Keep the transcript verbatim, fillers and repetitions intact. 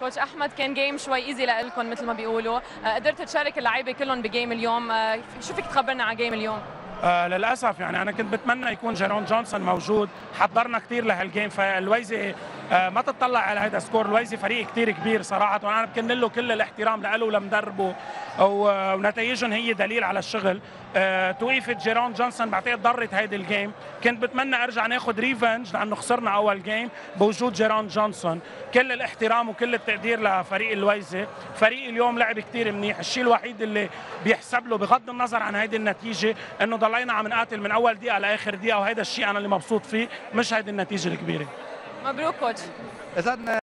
كوتش احمد، كان جيم شوي ايزي لكم مثل ما بيقولوا، قدرت تشارك اللعيبه كلهم بجيم اليوم، شو فيك تخبرنا عن جيم اليوم؟ آه للاسف يعني انا كنت بتمنى يكون جيرون جونسون موجود، حضرنا كثير لهالجيم. فالويزي آه ما تطلع على هذا سكور، الويزي فريق كثير كبير صراحه، وانا بكن له كل الاحترام له ولمدربه، ونتائجهم هي دليل على الشغل. آه توقيفه جيرون جونسون بعتقد ضرت هيدي الجيم، كنت بتمنى ارجع ناخذ ريفنج لانه خسرنا اول جيم بوجود جيرون جونسون. كل الاحترام وكل التقدير لفريق الويزي، فريق اليوم لعب كثير منيح. الشيء الوحيد اللي بيحسب له بغض النظر عن هيدي النتيجه انه ضلينا عم نقاتل من اول دقيقه لاخر دقيقه، وهذا الشيء انا اللي مبسوط فيه، مش هيدي النتيجه الكبيره. مبروك كوتش. اذا